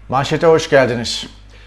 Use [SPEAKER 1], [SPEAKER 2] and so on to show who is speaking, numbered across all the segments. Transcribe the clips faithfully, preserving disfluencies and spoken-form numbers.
[SPEAKER 1] Manşete hoş geldiniz.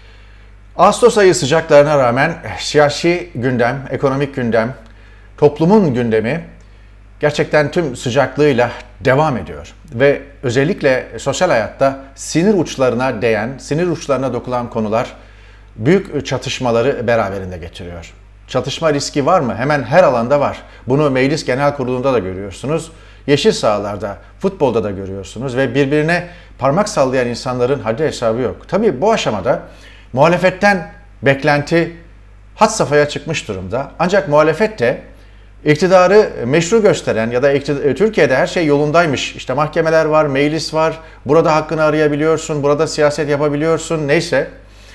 [SPEAKER 1] Ağustos ayı sıcaklarına rağmen siyasi gündem, ekonomik gündem, toplumun gündemi gerçekten tüm sıcaklığıyla devam ediyor. Ve özellikle sosyal hayatta sinir uçlarına değen, sinir uçlarına dokunan konular büyük çatışmaları beraberinde getiriyor. Çatışma riski var mı? Hemen her alanda var. Bunu Meclis Genel Kurulu'nda da görüyorsunuz. Yeşil sahalarda, futbolda da görüyorsunuz ve birbirine parmak sallayan insanların haddi hesabı yok. Tabii bu aşamada muhalefetten beklenti had safhaya çıkmış durumda. Ancak muhalefet de iktidarı meşru gösteren ya da iktidar, Türkiye'de her şey yolundaymış. İşte mahkemeler var, meclis var, burada hakkını arayabiliyorsun, burada siyaset yapabiliyorsun, neyse.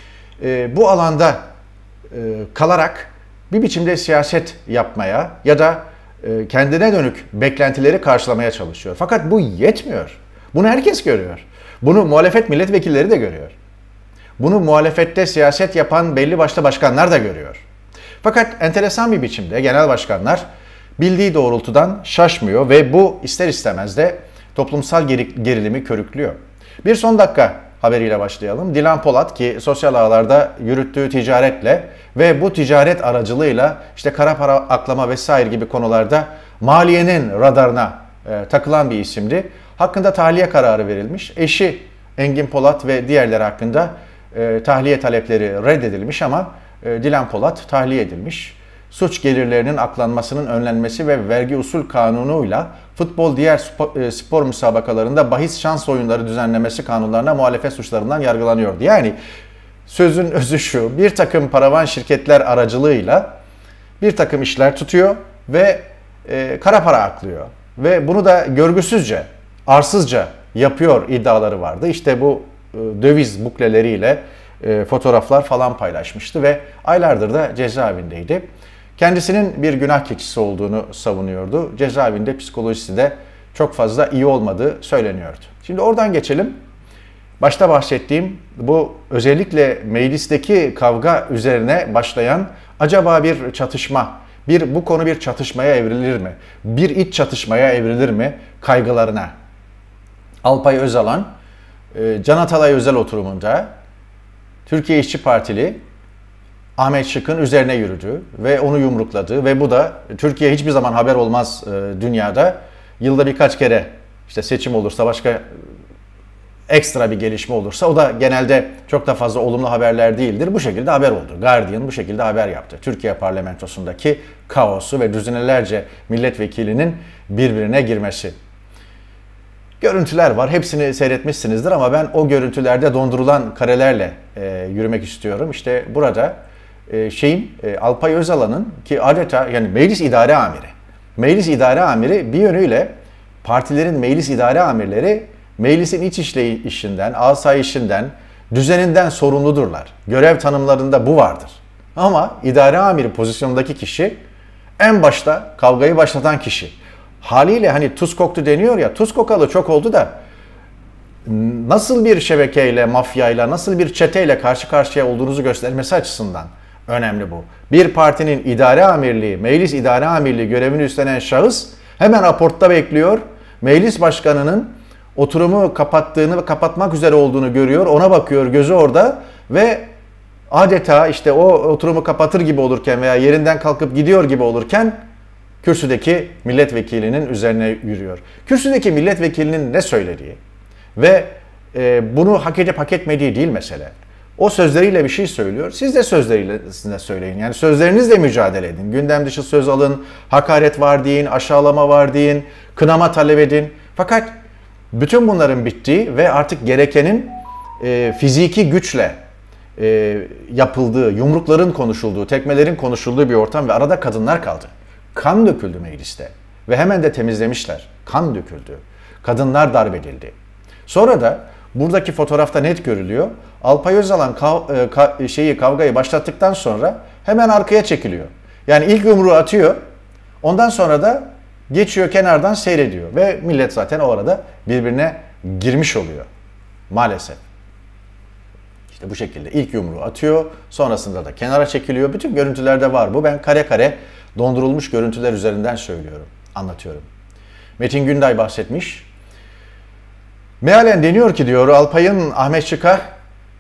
[SPEAKER 1] E, bu alanda e, kalarak bir biçimde siyaset yapmaya ya da e, kendine dönük beklentileri karşılamaya çalışıyor. Fakat bu yetmiyor. Bunu herkes görüyor. Bunu muhalefet milletvekilleri de görüyor. Bunu muhalefette siyaset yapan belli başlı başkanlar da görüyor. Fakat enteresan bir biçimde genel başkanlar bildiği doğrultudan şaşmıyor ve bu ister istemez de toplumsal gerilimi körüklüyor. Bir son dakika haberiyle başlayalım. Dilan Polat ki sosyal ağlarda yürüttüğü ticaretle ve bu ticaret aracılığıyla işte kara para aklama vesaire gibi konularda maliyenin radarına e, takılan bir isimdi. Hakkında tahliye kararı verilmiş. Eşi Engin Polat ve diğerleri hakkında e, tahliye talepleri reddedilmiş ama e, Dilan Polat tahliye edilmiş. Suç gelirlerinin aklanmasının önlenmesi ve vergi usul kanunuyla futbol diğer spor, e, spor müsabakalarında bahis şans oyunları düzenlemesi kanunlarına muhalefet suçlarından yargılanıyordu. Yani sözün özü şu, bir takım paravan şirketler aracılığıyla bir takım işler tutuyor ve e, kara para aklıyor. Ve bunu da görgüsüzce, arsızca yapıyor iddiaları vardı. İşte bu e, döviz bukleleriyle e, fotoğraflar falan paylaşmıştı ve aylardır da cezaevindeydi. Kendisinin bir günah keçisi olduğunu savunuyordu. Cezaevinde psikolojisi de çok fazla iyi olmadığı söyleniyordu. Şimdi oradan geçelim. Başta bahsettiğim bu özellikle meclisteki kavga üzerine başlayan acaba bir çatışma, bir bu konu bir çatışmaya evrilir mi? Bir iç çatışmaya evrilir mi kaygılarına? Alpay Özalan, Can Atalay özel oturumunda Türkiye İşçi Partili Ahmet Şık'ın üzerine yürüdü ve onu yumrukladı ve bu da Türkiye hiçbir zaman haber olmaz dünyada. Yılda birkaç kere işte seçim olursa başka ekstra bir gelişme olursa o da genelde çok da fazla olumlu haberler değildir. Bu şekilde haber oldu. Guardian bu şekilde haber yaptı. Türkiye parlamentosundaki kaosu ve düzinelerce milletvekilinin birbirine girmesi. Görüntüler var. Hepsini seyretmişsinizdir ama ben o görüntülerde dondurulan karelerle e, yürümek istiyorum. İşte burada e, şeyin e, Alpay Özalan'ın ki adeta yani meclis idare amiri. Meclis idare amiri bir yönüyle partilerin meclis idare amirleri meclisin iç işleyişinden, asayişinden, düzeninden sorumludurlar. Görev tanımlarında bu vardır. Ama idare amiri pozisyonundaki kişi en başta kavgayı başlatan kişi. Haliyle hani tuz koktu deniyor ya, tuz kokalı çok oldu da nasıl bir şebekeyle, mafyayla, nasıl bir çeteyle karşı karşıya olduğunuzu göstermesi açısından önemli bu. Bir partinin idare amirliği, meclis idare amirliği görevini üstlenen şahıs hemen raportta bekliyor. Meclis başkanının oturumu kapattığını ve kapatmak üzere olduğunu görüyor. Ona bakıyor, gözü orada ve adeta işte o oturumu kapatır gibi olurken veya yerinden kalkıp gidiyor gibi olurken kürsüdeki milletvekilinin üzerine yürüyor. Kürsüdeki milletvekilinin ne söylediği ve e, bunu hak edip hak etmediği değil mesele. O sözleriyle bir şey söylüyor. Siz de sözleriyle de söyleyin. Yani sözlerinizle mücadele edin. Gündem dışı söz alın, hakaret var deyin, aşağılama var deyin, kınama talep edin. Fakat bütün bunların bittiği ve artık gerekenin e, fiziki güçle e, yapıldığı, yumrukların konuşulduğu, tekmelerin konuşulduğu bir ortam ve arada kadınlar kaldı. Kan döküldü mecliste ve hemen de temizlemişler. Kan döküldü. Kadınlar darp edildi. Sonra da buradaki fotoğrafta net görülüyor. Alpay Özalan kav, ka, şeyi kavgayı başlattıktan sonra hemen arkaya çekiliyor. Yani ilk yumruğu atıyor. Ondan sonra da geçiyor kenardan seyrediyor ve millet zaten o arada birbirine girmiş oluyor. Maalesef. İşte bu şekilde ilk yumruğu atıyor. Sonrasında da kenara çekiliyor. Bütün görüntülerde var bu. Ben kare kare dondurulmuş görüntüler üzerinden söylüyorum, anlatıyorum. Metin Günday bahsetmiş. Mealen deniyor ki diyor Alpay'ın Ahmet Şık'a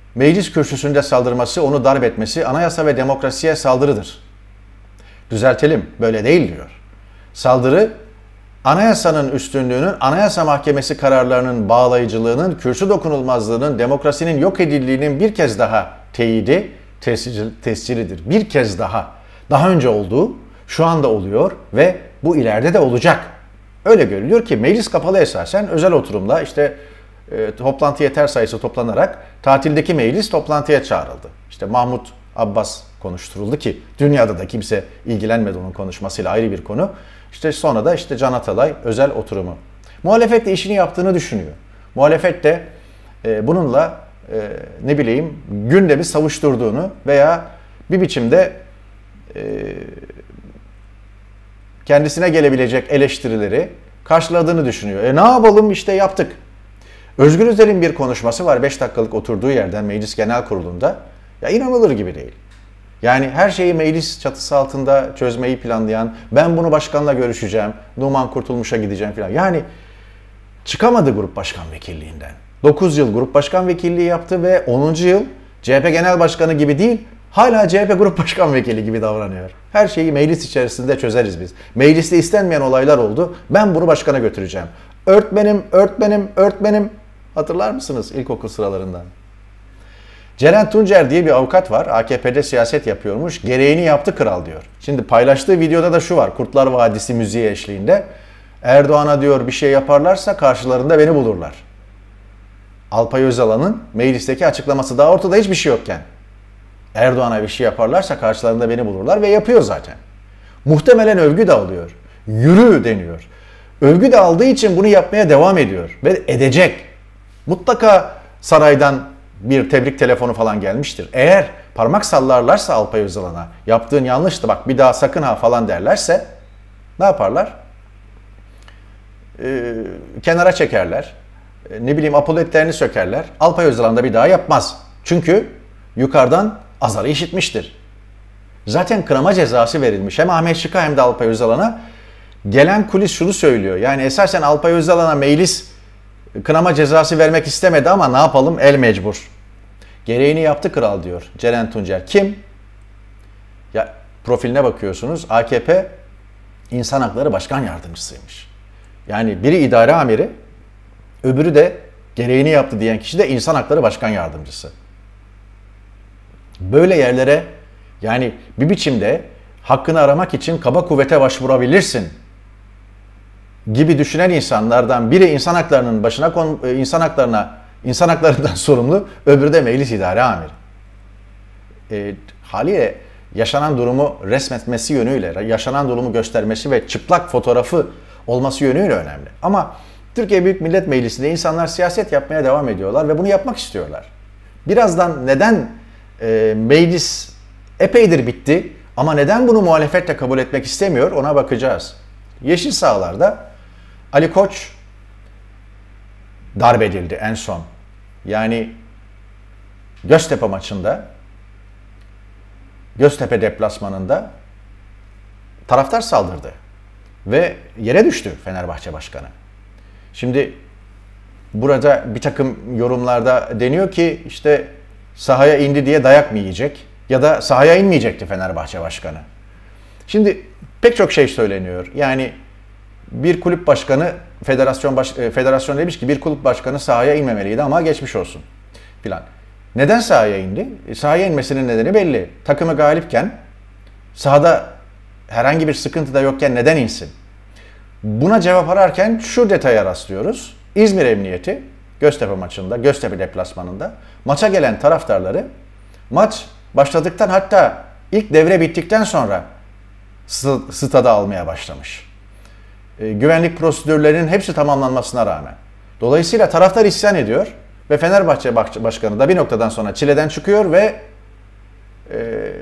[SPEAKER 1] meclis kürsüsünde saldırması, onu darp etmesi anayasa ve demokrasiye saldırıdır. Düzeltelim, böyle değil diyor. Saldırı, anayasanın üstünlüğünün, anayasa mahkemesi kararlarının bağlayıcılığının, kürsü dokunulmazlığının, demokrasinin yok edildiğinin bir kez daha teyidi, tescilidir. Bir kez daha. Daha önce olduğu, şu anda oluyor ve bu ileride de olacak. Öyle görülüyor ki meclis kapalı esasen özel oturumla işte e, toplantı yeter sayısı toplanarak tatildeki meclis toplantıya çağrıldı. İşte Mahmut Abbas konuşturuldu ki dünyada da kimse ilgilenmedi onun konuşmasıyla, ayrı bir konu. İşte sonra da işte Can Atalay özel oturumu. Muhalefet de işini yaptığını düşünüyor. Muhalefet de e, bununla e, ne bileyim gündemi savuşturduğunu veya bir biçimde e, kendisine gelebilecek eleştirileri karşıladığını düşünüyor. E ne yapalım işte yaptık. Özgür Özel'in bir konuşması var beş dakikalık oturduğu yerden Meclis Genel Kurulu'nda. Ya inanılır gibi değil. Yani her şeyi meclis çatısı altında çözmeyi planlayan, ben bunu başkanla görüşeceğim, Numan Kurtulmuş'a gideceğim falan. Yani çıkamadı grup başkan vekilliğinden. dokuz yıl grup başkan vekilliği yaptı ve onuncu yıl C H P Genel Başkanı gibi değil, hala C H P Grup Başkan Vekili gibi davranıyor. Her şeyi meclis içerisinde çözeriz biz. Mecliste istenmeyen olaylar oldu. Ben bunu başkana götüreceğim. Öğretmenim, öğretmenim, öğretmenim. Hatırlar mısınız ilkokul sıralarından? Ceren Tuncer diye bir avukat var. A K P'de siyaset yapıyormuş. Gereğini yaptı kral diyor. Şimdi paylaştığı videoda da şu var. Kurtlar Vadisi müziği eşliğinde. Erdoğan'a diyor bir şey yaparlarsa karşılarında beni bulurlar. Alpay Özalan'ın meclisteki açıklaması daha ortada hiçbir şey yokken. Erdoğan'a bir şey yaparlarsa karşılarında beni bulurlar ve yapıyor zaten. Muhtemelen övgü de alıyor. Yürü deniyor. Övgü de aldığı için bunu yapmaya devam ediyor ve edecek. Mutlaka saraydan bir tebrik telefonu falan gelmiştir. Eğer parmak sallarlarsa Alpay Özalan'a yaptığın yanlıştı bak bir daha sakın ha falan derlerse ne yaparlar? Ee, kenara çekerler. Ee, ne bileyim apoletlerini sökerler. Alpay Özalan da bir daha yapmaz. Çünkü yukarıdan azarı işitmiştir. Zaten kınama cezası verilmiş. Hem Ahmet Şık'a hem de Alpay Özalan'a. Gelen kulis şunu söylüyor. Yani esasen Alpay Özalan'a meclis kınama cezası vermek istemedi ama ne yapalım el mecbur. Gereğini yaptı kral diyor Ceren Tuncer. Kim? Ya profiline bakıyorsunuz. A K P İnsan Hakları Başkan Yardımcısıymış. Yani biri idare amiri, öbürü de gereğini yaptı diyen kişi de İnsan Hakları Başkan Yardımcısı. Böyle yerlere yani bir biçimde hakkını aramak için kaba kuvvete başvurabilirsin gibi düşünen insanlardan biri insan haklarının başına insan haklarına insan haklarından sorumlu, öbürü de meclis idare amiri. E, haliyle yaşanan durumu resmetmesi yönüyle, yaşanan durumu göstermesi ve çıplak fotoğrafı olması yönüyle önemli. Ama Türkiye Büyük Millet Meclisi'nde insanlar siyaset yapmaya devam ediyorlar ve bunu yapmak istiyorlar. Birazdan neden e, meclis epeydir bitti ama neden bunu muhalefetle kabul etmek istemiyor ona bakacağız. Yeşil sahalarda Ali Koç darp edildi en son. Yani Göztepe maçında, Göztepe deplasmanında taraftar saldırdı ve yere düştü Fenerbahçe Başkanı. Şimdi burada bir takım yorumlarda deniyor ki işte sahaya indi diye dayak mı yiyecek ya da sahaya inmeyecekti Fenerbahçe Başkanı. Şimdi pek çok şey söyleniyor. Yani bir kulüp başkanı, federasyon baş, federasyon demiş ki bir kulüp başkanı sahaya inmemeliydi ama geçmiş olsun filan. Neden sahaya indi? E, sahaya inmesinin nedeni belli. Takımı galipken, sahada herhangi bir sıkıntı da yokken neden insin? Buna cevap ararken şu detaya rastlıyoruz. İzmir Emniyeti Göztepe maçında, Göztepe deplasmanında maça gelen taraftarları maç başladıktan hatta ilk devre bittikten sonra stada almaya başlamış. E, güvenlik prosedürlerinin hepsi tamamlanmasına rağmen. Dolayısıyla taraftar isyan ediyor ve Fenerbahçe Başkanı da bir noktadan sonra çileden çıkıyor ve e,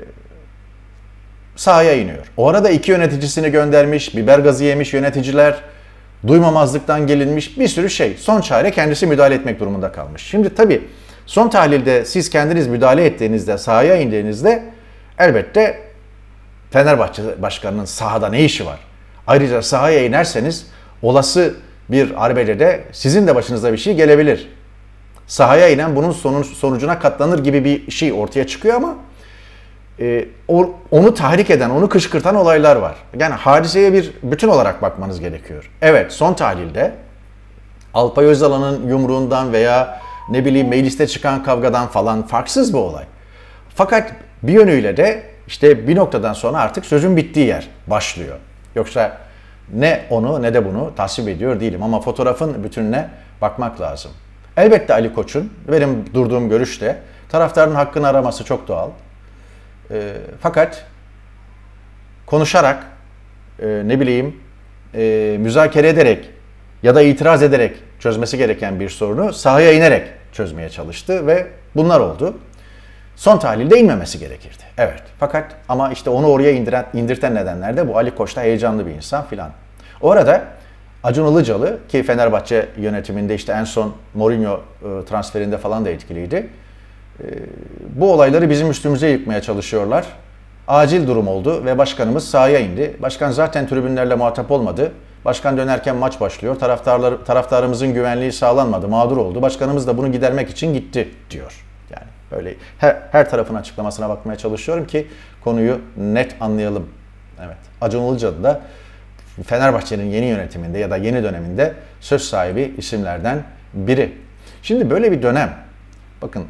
[SPEAKER 1] sahaya iniyor. O arada iki yöneticisini göndermiş, biber gazı yemiş yöneticiler, duymamazlıktan gelinmiş bir sürü şey. Son çare kendisi müdahale etmek durumunda kalmış. Şimdi tabii son tahlilde siz kendiniz müdahale ettiğinizde, sahaya indiğinizde elbette Fenerbahçe Başkanı'nın sahada ne işi var? Ayrıca sahaya inerseniz olası bir arbedede sizin de başınıza bir şey gelebilir. sahaya inen bunun sonucuna katlanır gibi bir şey ortaya çıkıyor ama e, onu tahrik eden, onu kışkırtan olaylar var. Yani hadiseye bir bütün olarak bakmanız gerekiyor. Evet, son tahlilde Alpay Özalan'ın yumruğundan veya ne bileyim mecliste çıkan kavgadan falan farksız bir olay. Fakat bir yönüyle de işte bir noktadan sonra artık sözün bittiği yer başlıyor. Yoksa ne onu ne de bunu tasvip ediyor değilim ama fotoğrafın bütününe bakmak lazım. Elbette Ali Koç'un, benim durduğum görüşte taraftarın hakkını araması çok doğal. E, fakat konuşarak, e, ne bileyim, e, müzakere ederek ya da itiraz ederek çözmesi gereken bir sorunu sahaya inerek çözmeye çalıştı ve bunlar oldu. Son tahlilde inmemesi gerekirdi. Evet. Fakat ama işte onu oraya indiren, indirten nedenler de bu. Ali Koç da heyecanlı bir insan filan. O arada Acun Ilıcalı ki Fenerbahçe yönetiminde işte en son Mourinho transferinde falan da etkiliydi. Bu olayları bizim üstümüze yıkmaya çalışıyorlar. Acil durum oldu ve başkanımız sahaya indi. Başkan zaten tribünlerle muhatap olmadı. Başkan dönerken maç başlıyor. Taraftarlar, taraftarımızın güvenliği sağlanmadı. Mağdur oldu. Başkanımız da bunu gidermek için gitti diyor. Yani böyle her, her tarafın açıklamasına bakmaya çalışıyorum ki konuyu net anlayalım. Evet. Acun Ilıcalı da Fenerbahçe'nin yeni yönetiminde ya da yeni döneminde söz sahibi isimlerden biri. Şimdi böyle bir dönem, bakın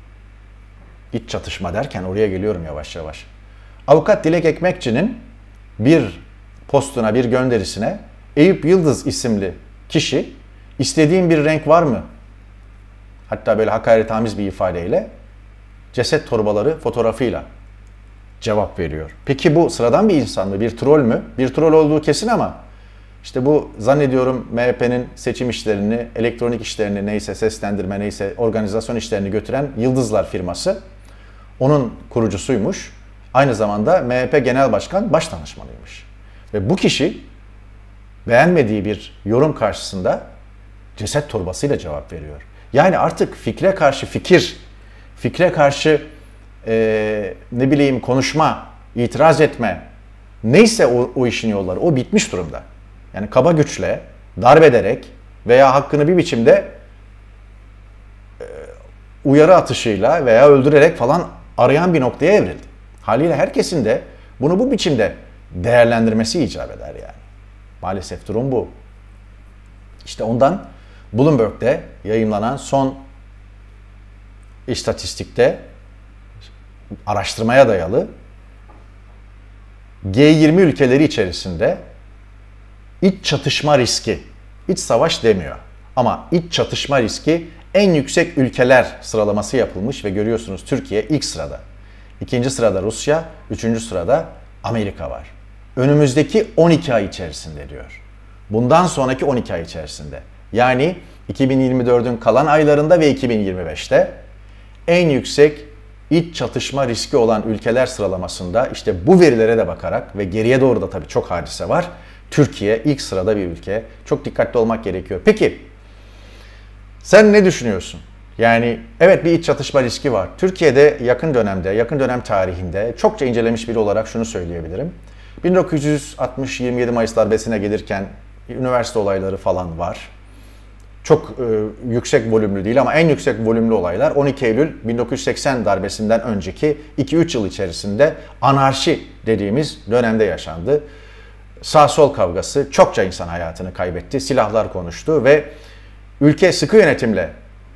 [SPEAKER 1] iç çatışma derken oraya geliyorum yavaş yavaş. Avukat Dilek Ekmekçi'nin bir postuna, bir gönderisine Eyüp Yıldız isimli kişi istediğin bir renk var mı? Hatta böyle hakaretamiz bir ifadeyle ceset torbaları fotoğrafıyla cevap veriyor. Peki bu sıradan bir insan mı? Bir troll mü? Bir troll olduğu kesin ama işte bu zannediyorum M H P'nin seçim işlerini, elektronik işlerini neyse, seslendirme neyse, organizasyon işlerini götüren Yıldızlar firması. Onun kurucusuymuş. Aynı zamanda M H P Genel Başkan Başdanışmanıymış. Ve bu kişi beğenmediği bir yorum karşısında ceset torbasıyla cevap veriyor. Yani artık fikre karşı fikir, fikre karşı e, ne bileyim konuşma, itiraz etme, neyse o, o işin yolları, o bitmiş durumda. Yani kaba güçle, darp ederek veya hakkını bir biçimde e, uyarı atışıyla veya öldürerek falan arayan bir noktaya evrildi. Haliyle herkesin de bunu bu biçimde değerlendirmesi icap eder yani. Maalesef durum bu. İşte ondan Bloomberg'de yayımlanan son istatistikte araştırmaya dayalı G yirmi ülkeleri içerisinde iç çatışma riski, iç savaş demiyor ama iç çatışma riski en yüksek ülkeler sıralaması yapılmış ve görüyorsunuz Türkiye ilk sırada. İkinci sırada Rusya, üçüncü sırada Amerika var. Önümüzdeki on iki ay içerisinde diyor. Bundan sonraki on iki ay içerisinde. Yani iki bin yirmi dördün kalan aylarında ve iki bin yirmi beşte en yüksek iç çatışma riski olan ülkeler sıralamasında işte bu verilere de bakarak ve geriye doğru da tabii çok hadise var. Türkiye ilk sırada bir ülke. Çok dikkatli olmak gerekiyor. Peki sen ne düşünüyorsun? Yani evet bir iç çatışma riski var. Türkiye'de yakın dönemde, yakın dönem tarihinde çokça incelemiş biri olarak şunu söyleyebilirim. bin dokuz yüz altmış yirmi yedi Mayıs darbesine gelirken üniversite olayları falan var. Çok e, yüksek volümlü değil ama en yüksek volümlü olaylar on iki Eylül bin dokuz yüz seksen darbesinden önceki iki üç yıl içerisinde anarşi dediğimiz dönemde yaşandı. Sağ-sol kavgası çokça insan hayatını kaybetti, silahlar konuştu ve ülke sıkı yönetimle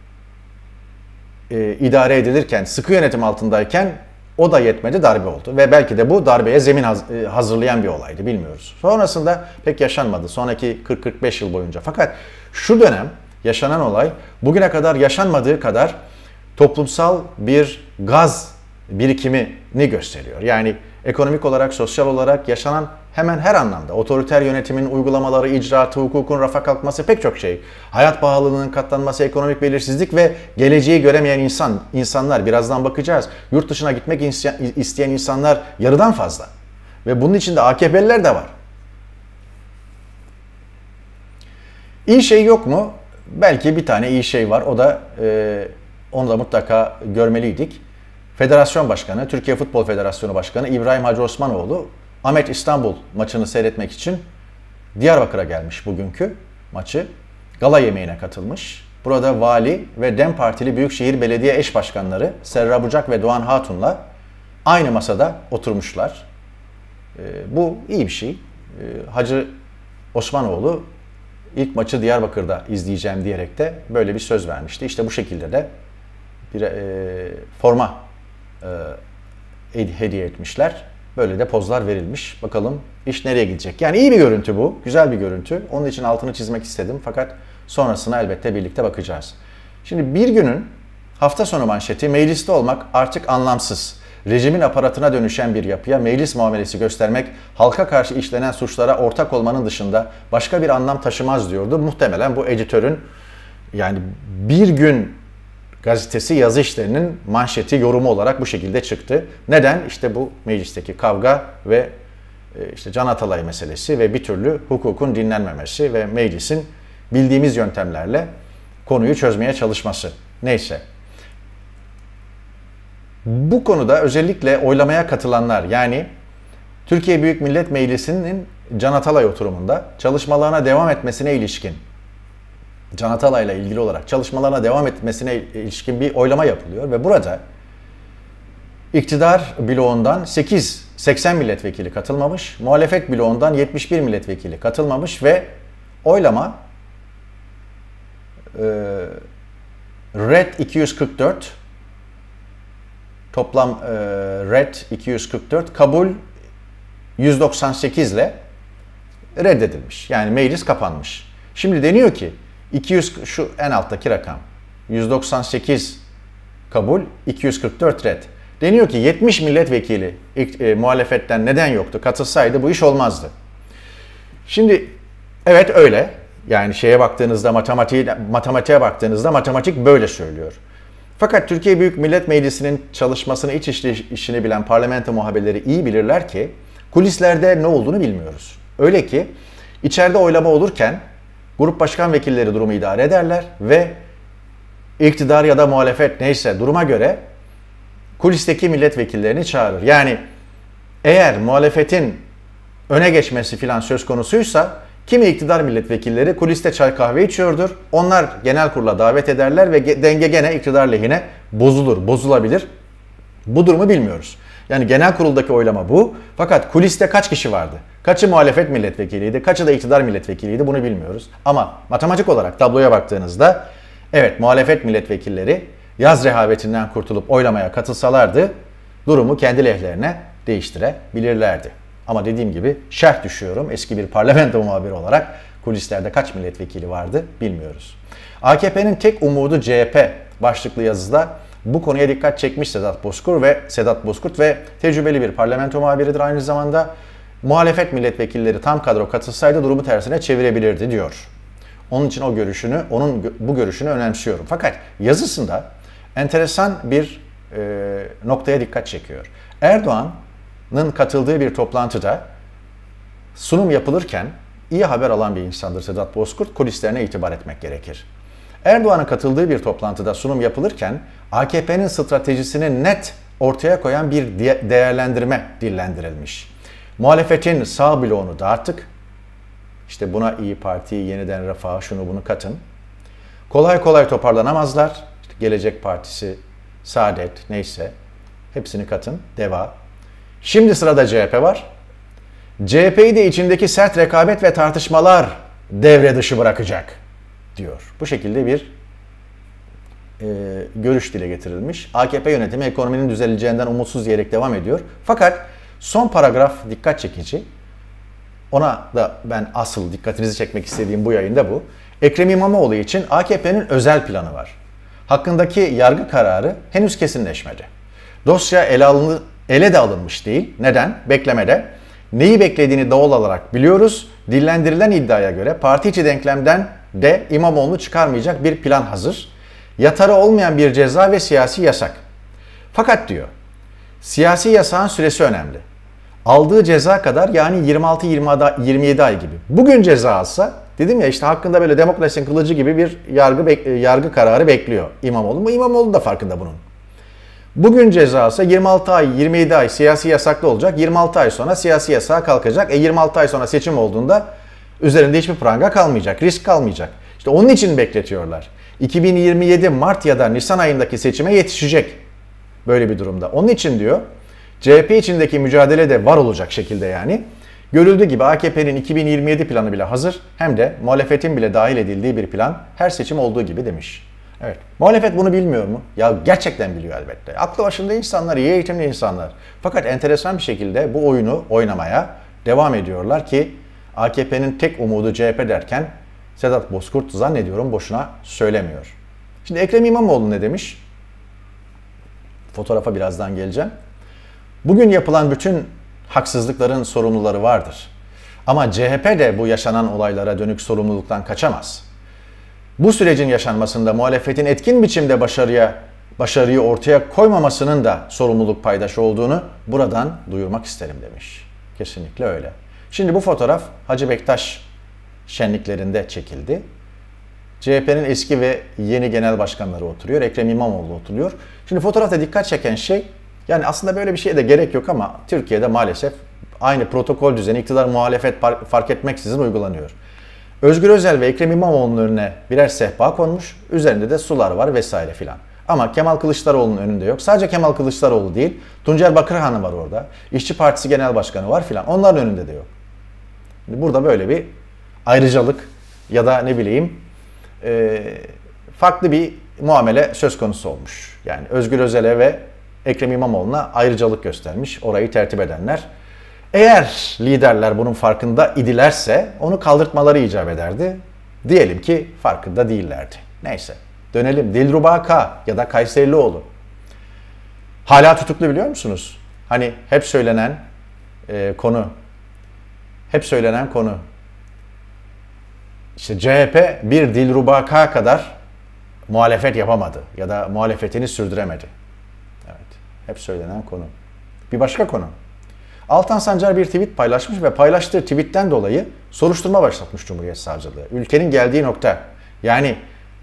[SPEAKER 1] e, idare edilirken, sıkı yönetim altındayken o da yetmedi, darbe oldu. Ve belki de bu darbeye zemin haz, e, hazırlayan bir olaydı, bilmiyoruz. Sonrasında pek yaşanmadı, sonraki kırk kırk beş yıl boyunca. Fakat şu dönem yaşanan olay bugüne kadar yaşanmadığı kadar toplumsal bir gaz birikimini gösteriyor. Yani ekonomik olarak, sosyal olarak yaşanan hemen her anlamda otoriter yönetimin uygulamaları, icraatı, hukukun rafa kalkması pek çok şey. Hayat pahalılığının katlanması, ekonomik belirsizlik ve geleceği göremeyen insan, insanlar birazdan bakacağız. Yurt dışına gitmek isteyen insanlar yarıdan fazla. Ve bunun içinde A K P'liler de var. İyi şey yok mu? Belki bir tane iyi şey var. O da e, onu da mutlaka görmeliydik. Federasyon Başkanı, Türkiye Futbol Federasyonu Başkanı İbrahim Hacı Osmanoğlu Ahmet İstanbul maçını seyretmek için Diyarbakır'a gelmiş bugünkü maçı. gala yemeğine katılmış. Burada vali ve DEM Partili Büyükşehir Belediye eş başkanları Serra Bucak ve Doğan Hatun'la aynı masada oturmuşlar. E, bu iyi bir şey. E, Hacı Osmanoğlu ilk maçı Diyarbakır'da izleyeceğim diyerek de böyle bir söz vermişti. İşte bu şekilde de bir e, forma e, hediye etmişler. Böyle de pozlar verilmiş. Bakalım iş nereye gidecek? Yani iyi bir görüntü bu. Güzel bir görüntü. Onun için altını çizmek istedim. Fakat sonrasına elbette birlikte bakacağız. Şimdi bir günün hafta sonu manşeti mecliste olmak artık anlamsız. Rejimin aparatına dönüşen bir yapıya meclis muamelesi göstermek halka karşı işlenen suçlara ortak olmanın dışında başka bir anlam taşımaz diyordu. Muhtemelen bu editörün yani Bir Gün gazetesi yazı işlerinin manşeti yorumu olarak bu şekilde çıktı. Neden? İşte bu meclisteki kavga ve işte Can Atalay meselesi ve bir türlü hukukun dinlenmemesi ve meclisin bildiğimiz yöntemlerle konuyu çözmeye çalışması. Neyse. Bu konuda özellikle oylamaya katılanlar yani Türkiye Büyük Millet Meclisi'nin Can Atalay oturumunda çalışmalarına devam etmesine ilişkin Can Atalay'la ilgili olarak çalışmalarına devam etmesine ilişkin bir oylama yapılıyor ve burada iktidar bloğundan sekiz, seksen milletvekili katılmamış, muhalefet bloğundan yetmiş bir milletvekili katılmamış ve oylama e, Red iki yüz kırk dört toplam e, Red iki yüz kırk dört kabul yüz doksan sekiz ile reddedilmiş. Yani meclis kapanmış. Şimdi deniyor ki iki yüz şu en alttaki rakam yüz doksan sekiz kabul, iki yüz kırk dört red. Deniyor ki yetmiş milletvekili e, muhalefetten neden yoktu? Katılsaydı bu iş olmazdı. Şimdi evet öyle. Yani şeye baktığınızda matematiğe, matematiğe baktığınızda matematik böyle söylüyor. Fakat Türkiye Büyük Millet Meclisi'nin çalışmasını, iç işini bilen parlamento muhabirleri iyi bilirler ki kulislerde ne olduğunu bilmiyoruz. Öyle ki içeride oylama olurken grup başkan vekilleri durumu idare ederler ve iktidar ya da muhalefet neyse duruma göre kulisteki milletvekillerini çağırır. Yani eğer muhalefetin öne geçmesi filan söz konusuysa kimi iktidar milletvekilleri kuliste çay kahve içiyordur. Onlar genel kurula davet ederler ve denge gene iktidar lehine bozulur, bozulabilir. Bu durumu bilmiyoruz. Yani genel kuruldaki oylama bu. Fakat kuliste kaç kişi vardı? Kaçı muhalefet milletvekiliydi, kaçı da iktidar milletvekiliydi bunu bilmiyoruz. Ama matematik olarak tabloya baktığınızda evet muhalefet milletvekilleri yaz rehavetinden kurtulup oylamaya katılsalardı durumu kendi lehlerine değiştirebilirlerdi. Ama dediğim gibi şerh düşüyorum. Eski bir parlamento muhabiri olarak kulislerde kaç milletvekili vardı bilmiyoruz. A K P'nin tek umudu C H P başlıklı yazıda bu konuya dikkat çekmiş Sedat Bozkurt ve Sedat Bozkurt ve tecrübeli bir parlamento muhabiridir aynı zamanda. Muhalefet milletvekilleri tam kadro katılsaydı durumu tersine çevirebilirdi diyor. Onun için o görüşünü, onun bu görüşünü önemsiyorum. Fakat yazısında enteresan bir e, noktaya dikkat çekiyor. Erdoğan'ın katıldığı bir toplantıda sunum yapılırken iyi haber alan bir insandır Sedat Bozkurt, kulislerine itibar etmek gerekir. Erdoğan'ın katıldığı bir toplantıda sunum yapılırken A K P'nin stratejisini net ortaya koyan bir değerlendirme dillendirilmiş. Muhalefetin sağ bloğunu dağıttık. İşte buna İyi Parti, Yeniden Refah, şunu bunu katın. Kolay kolay toparlanamazlar. İşte Gelecek Partisi, Saadet neyse hepsini katın. Deva. Şimdi sırada C H P var. C H P'yi de içindeki sert rekabet ve tartışmalar devre dışı bırakacak diyor. Bu şekilde bir e, görüş dile getirilmiş. A K P yönetimi ekonominin düzeleceğinden umutsuz diyerek devam ediyor. Fakat son paragraf dikkat çekici. Ona da ben asıl dikkatinizi çekmek istediğim bu yayında bu. Ekrem İmamoğlu için A K P'nin özel planı var. Hakkındaki yargı kararı henüz kesinleşmedi. Dosya ele, alındı, ele de alınmış değil. Neden? Beklemede. Neyi beklediğini doğal olarak biliyoruz. Dillendirilen iddiaya göre parti içi denklemden de İmamoğlu'nu çıkarmayacak bir plan hazır. Yatarı olmayan bir ceza ve siyasi yasak. Fakat diyor, siyasi yasağın süresi önemli. Aldığı ceza kadar yani yirmi altı yirmi yedi ay gibi. Bugün ceza alsa, dedim ya işte hakkında böyle demokrasinin kılıcı gibi bir yargı yargı kararı bekliyor İmamoğlu. Bu İmamoğlu da farkında bunun. Bugün ceza alsa yirmi altı ay yirmi yedi ay siyasi yasaklı olacak. yirmi altı ay sonra siyasi yasağa kalkacak. E yirmi altı ay sonra seçim olduğunda üzerinde hiçbir pranga kalmayacak, risk kalmayacak. İşte onun için bekletiyorlar. iki bin yirmi yedi Mart ya da Nisan ayındaki seçime yetişecek böyle bir durumda. Onun için diyor C H P içindeki mücadele de var olacak şekilde yani. Görüldüğü gibi A K P'nin iki bin yirmi yedi planı bile hazır, hem de muhalefetin bile dahil edildiği bir plan, her seçim olduğu gibi demiş. Evet. Muhalefet bunu bilmiyor mu? Ya gerçekten biliyor elbette. Aklı başında insanlar, iyi eğitimli insanlar. Fakat enteresan bir şekilde bu oyunu oynamaya devam ediyorlar ki A K P'nin tek umudu C H P derken Sedat Bozkurt zannediyorum boşuna söylemiyor. Şimdi Ekrem İmamoğlu ne demiş? Fotoğrafa birazdan geleceğim. Bugün yapılan bütün haksızlıkların sorumluları vardır. Ama C H P de bu yaşanan olaylara dönük sorumluluktan kaçamaz. Bu sürecin yaşanmasında muhalefetin etkin biçimde başarıya başarıyı ortaya koymamasının da sorumluluk paydaşı olduğunu buradan duyurmak isterim demiş. Kesinlikle öyle. Şimdi bu fotoğraf Hacı Bektaş şenliklerinde çekildi. C H P'nin eski ve yeni genel başkanları oturuyor. Ekrem İmamoğlu oturuyor. Şimdi fotoğrafta dikkat çeken şey, yani aslında böyle bir şeye de gerek yok ama Türkiye'de maalesef aynı protokol düzeni iktidar muhalefet fark etmeksizin uygulanıyor. Özgür Özel ve Ekrem İmamoğlu'nun önüne birer sehpa konmuş. Üzerinde de sular var vesaire filan. Ama Kemal Kılıçdaroğlu'nun önünde yok. Sadece Kemal Kılıçdaroğlu değil. Tuncer Bakırhan var orada. İşçi Partisi Genel Başkanı var filan. Onların önünde de yok. Burada böyle bir ayrıcalık ya da ne bileyim e, farklı bir muamele söz konusu olmuş. Yani Özgür Özel'e ve Ekrem İmamoğlu'na ayrıcalık göstermiş orayı tertip edenler. Eğer liderler bunun farkında idilerse onu kaldırtmaları icap ederdi. Diyelim ki farkında değillerdi. Neyse dönelim. Dilruba K ya da Kayserlioğlu. Hala tutuklu biliyor musunuz? Hani hep söylenen e, konu. Hep söylenen konu. İşte C H P bir Dilruba K kadar muhalefet yapamadı ya da muhalefetini sürdüremedi. Evet, hep söylenen konu. Bir başka konu. Altan Sancar bir tweet paylaşmış ve paylaştığı tweetten dolayı soruşturma başlatmış Cumhuriyet Savcılığı. Ülkenin geldiği nokta. Yani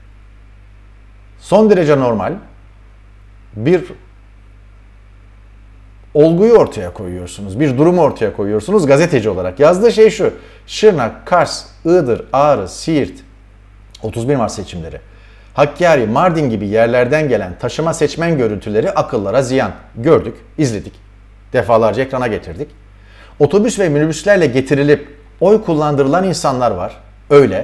[SPEAKER 1] son derece normal bir olguyu ortaya koyuyorsunuz. Bir durumu ortaya koyuyorsunuz gazeteci olarak. Yazdığı şey şu: Şırnak, Kars, Iğdır, Ağrı, Siirt, otuz bir Mart seçimleri. Hakkari, Mardin gibi yerlerden gelen taşıma seçmen görüntüleri akıllara ziyan. Gördük, izledik. Defalarca ekrana getirdik. Otobüs ve minibüslerle getirilip oy kullandırılan insanlar var. Öyle.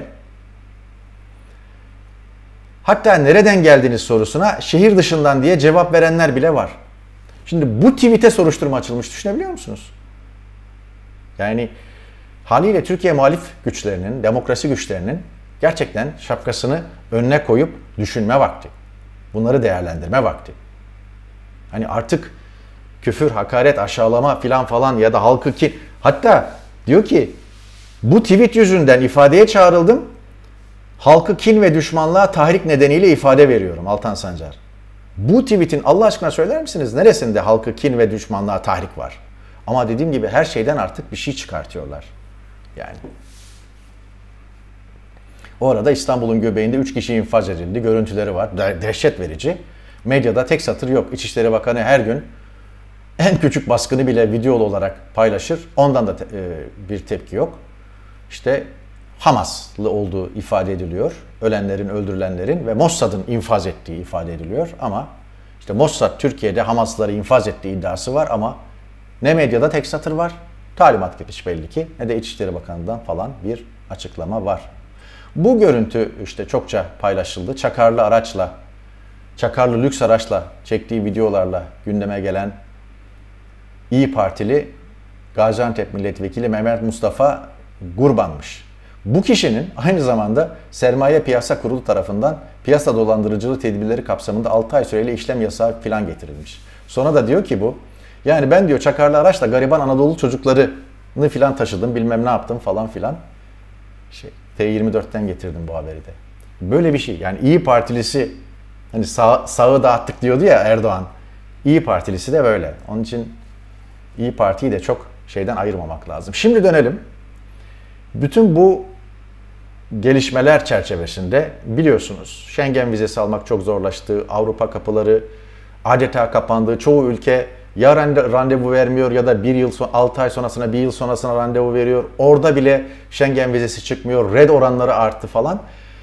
[SPEAKER 1] Hatta nereden geldiğiniz sorusuna şehir dışından diye cevap verenler bile var. Şimdi bu tweet'e soruşturma açılmış, düşünebiliyor musunuz? Yani haliyle Türkiye muhalif güçlerinin, demokrasi güçlerinin gerçekten şapkasını önüne koyup düşünme vakti. Bunları değerlendirme vakti. Hani artık küfür, hakaret, aşağılama filan falan ya da halkı ki, hatta diyor ki bu tweet yüzünden ifadeye çağrıldım. Halkı kin ve düşmanlığa tahrik nedeniyle ifade veriyorum Altan Sancar. Bu tweetin Allah aşkına söyler misiniz neresinde halkı kin ve düşmanlığa tahrik var? Ama dediğim gibi her şeyden artık bir şey çıkartıyorlar. Yani. O arada İstanbul'un göbeğinde üç kişi infaz edildi. Görüntüleri var. De- dehşet verici. Medyada tek satır yok. İçişleri Bakanı her gün en küçük baskını bile videolu olarak paylaşır. Ondan da te- e, bir tepki yok. İşte Hamaslı olduğu ifade ediliyor. Ölenlerin, öldürülenlerin ve Mossad'ın infaz ettiği ifade ediliyor. Ama işte Mossad Türkiye'de Hamaslıları infaz ettiği iddiası var ama ne medyada tek satır var, talimat geliş belli ki, ne de İçişleri Bakanı'ndan falan bir açıklama var. Bu görüntü işte çokça paylaşıldı. Çakarlı araçla, çakarlı lüks araçla çektiği videolarla gündeme gelen İyi Partili Gaziantep Milletvekili Mehmet Mustafa Gurban'mış. Bu kişinin aynı zamanda Sermaye Piyasa Kurulu tarafından piyasa dolandırıcılığı tedbirleri kapsamında altı ay süreyle işlem yasağı falan getirilmiş. Sonra da diyor ki bu, yani ben diyor çakarlı araçla gariban Anadolu çocuklarını filan taşıdım, bilmem ne yaptım falan filan. Şey, T yirmi dörtten getirdim bu haberi de. Böyle bir şey. Yani İyi Partilisi, hani sağ, sağı dağıttık diyordu ya Erdoğan. İyi Partilisi de böyle. Onun için İyi Parti'yi de çok şeyden ayırmamak lazım. Şimdi dönelim. Bütün bu gelişmeler çerçevesinde biliyorsunuz Schengen vizesi almak çok zorlaştı. Avrupa kapıları adeta kapandı. Çoğu ülke ya randevu vermiyor ya da bir yıl altı ay sonrasına bir yıl sonrasına randevu veriyor. Orada bile Schengen vizesi çıkmıyor. Red oranları arttı falan.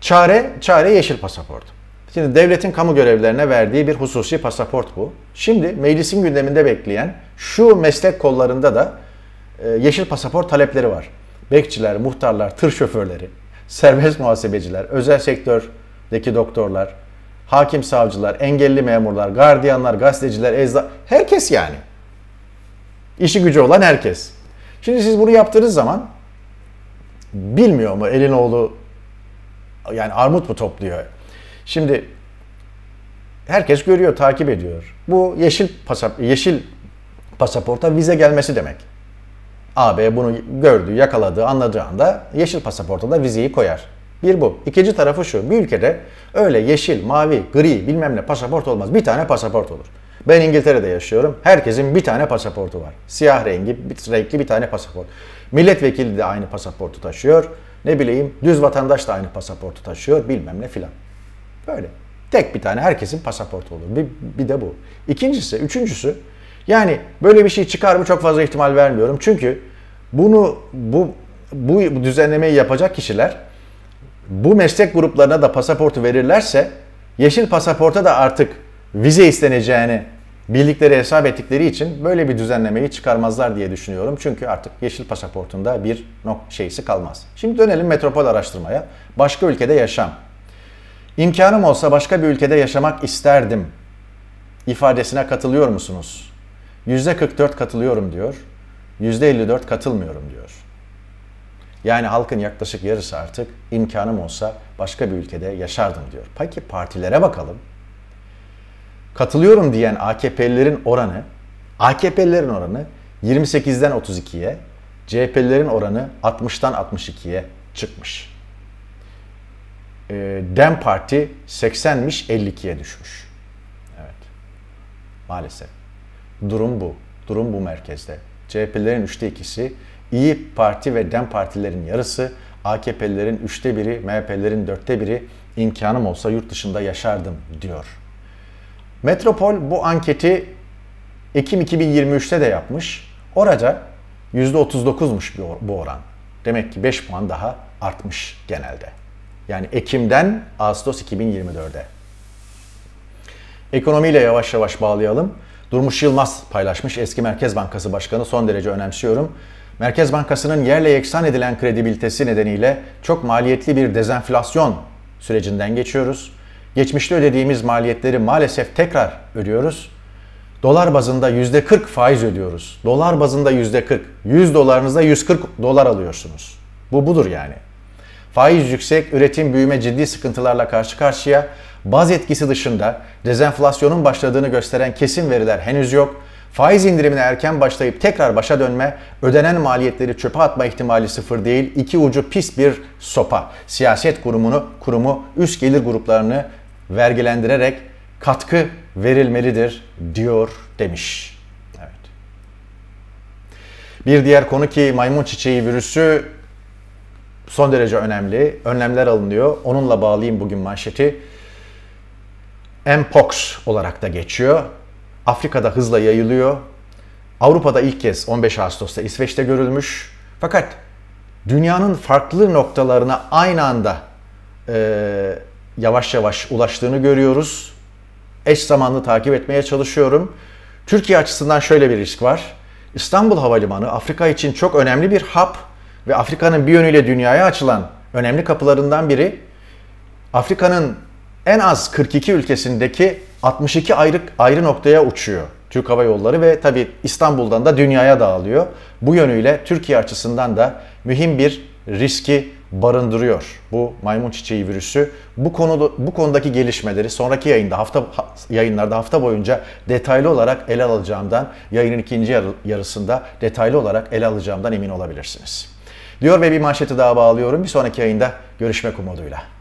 [SPEAKER 1] Çare, çare yeşil pasaport. Şimdi devletin kamu görevlilerine verdiği bir hususi pasaport bu. Şimdi meclisin gündeminde bekleyen şu meslek kollarında da e, yeşil pasaport talepleri var. Bekçiler, muhtarlar, tır şoförleri, serbest muhasebeciler, özel sektördeki doktorlar, hakim savcılar, engelli memurlar, gardiyanlar, gazeteciler, eczacılar, herkes yani. İşi gücü olan herkes. Şimdi siz bunu yaptığınız zaman bilmiyor mu elin oğlu yani armut mu topluyor? Şimdi herkes görüyor, takip ediyor. Bu yeşil pasap yeşil pasaporta vize gelmesi demek. A B bunu gördü, yakaladı, anladığı anda yeşil pasaporta da vizeyi koyar. Bir bu. İkinci tarafı şu. Bir ülkede öyle yeşil, mavi, gri bilmem ne pasaport olmaz. Bir tane pasaport olur. Ben İngiltere'de yaşıyorum. Herkesin bir tane pasaportu var. Siyah rengi, bir renkli bir tane pasaport. Milletvekili de aynı pasaportu taşıyor. Ne bileyim düz vatandaş da aynı pasaportu taşıyor. Bilmem ne filan. Böyle. Tek bir tane herkesin pasaportu olur. Bir, bir de bu. İkincisi, üçüncüsü yani böyle bir şey çıkar mı çok fazla ihtimal vermiyorum. Çünkü bunu bu bu düzenlemeyi yapacak kişiler bu meslek gruplarına da pasaportu verirlerse yeşil pasaporta da artık vize isteneceğini bildikleri, hesap ettikleri için böyle bir düzenlemeyi çıkarmazlar diye düşünüyorum. Çünkü artık yeşil pasaportunda bir nok şeysi kalmaz. Şimdi dönelim metropol araştırmaya. Başka ülkede yaşam. İmkanım olsa başka bir ülkede yaşamak isterdim ifadesine katılıyor musunuz? yüzde kırk dört katılıyorum diyor. yüzde elli dört katılmıyorum diyor. Yani halkın yaklaşık yarısı artık imkanım olsa başka bir ülkede yaşardım diyor. Peki partilere bakalım. Katılıyorum diyen A K P'lilerin oranı, A K P'lilerin oranı yirmi sekizden otuz ikiye, C H P'lilerin oranı altmıştan altmış ikiye çıkmış. Dem Parti seksenmiş elli ikiye düşmüş. Evet. Maalesef. Durum bu. Durum bu merkezde. C H P'lilerin üçte ikisi, İyi Parti ve Dem Partilerin yarısı, A K P'lilerin üçte biri, M H P'lilerin dörtte biri imkanım olsa yurt dışında yaşardım diyor. Metropol bu anketi Ekim iki bin yirmi üçte de yapmış. Orada yüzde otuz dokuzmuş bu oran. Demek ki beş puan daha artmış genelde. Yani Ekim'den Ağustos iki bin yirmi dörde. Ekonomiyle yavaş yavaş bağlayalım. Durmuş Yılmaz paylaşmış. Eski Merkez Bankası Başkanı, son derece önemsiyorum. Merkez Bankası'nın yerle yeksan edilen kredibilitesi nedeniyle çok maliyetli bir dezenflasyon sürecinden geçiyoruz. Geçmişte ödediğimiz maliyetleri maalesef tekrar ödüyoruz. Dolar bazında yüzde kırk faiz ödüyoruz. Dolar bazında yüzde kırk. yüz dolarınızda yüz kırk dolar alıyorsunuz. Bu budur yani. Faiz yüksek, üretim, büyüme ciddi sıkıntılarla karşı karşıya. Baz etkisi dışında dezenflasyonun başladığını gösteren kesin veriler henüz yok. Faiz indirimine erken başlayıp tekrar başa dönme, ödenen maliyetleri çöpe atma ihtimali sıfır değil. İki ucu pis bir sopa. Siyaset kurumunu, kurumu üst gelir gruplarını vergilendirerek katkı verilmelidir diyor demiş. Evet. Bir diğer konu ki maymun çiçeği virüsü son derece önemli. Önlemler alınıyor. Onunla bağlayayım bugün manşeti. Mpox olarak da geçiyor. Afrika'da hızla yayılıyor. Avrupa'da ilk kez on beş Ağustos'ta İsveç'te görülmüş. Fakat dünyanın farklı noktalarına aynı anda e, yavaş yavaş ulaştığını görüyoruz. Eş zamanlı takip etmeye çalışıyorum. Türkiye açısından şöyle bir risk var. İstanbul Havalimanı Afrika için çok önemli bir hub ve Afrika'nın bir yönüyle dünyaya açılan önemli kapılarından biri. Afrika'nın en az kırk iki ülkesindeki altmış iki ayrı, ayrı noktaya uçuyor Türk Hava Yolları ve tabii İstanbul'dan da dünyaya dağılıyor. Bu yönüyle Türkiye açısından da mühim bir riski barındırıyor bu maymun çiçeği virüsü. Bu konuda bu konudaki gelişmeleri sonraki yayında hafta yayınlarda hafta boyunca detaylı olarak ele alacağımdan, yayının ikinci yarısında detaylı olarak ele alacağımdan emin olabilirsiniz. Diyor ve bir manşeti daha bağlıyorum. Bir sonraki yayında görüşmek umuduyla.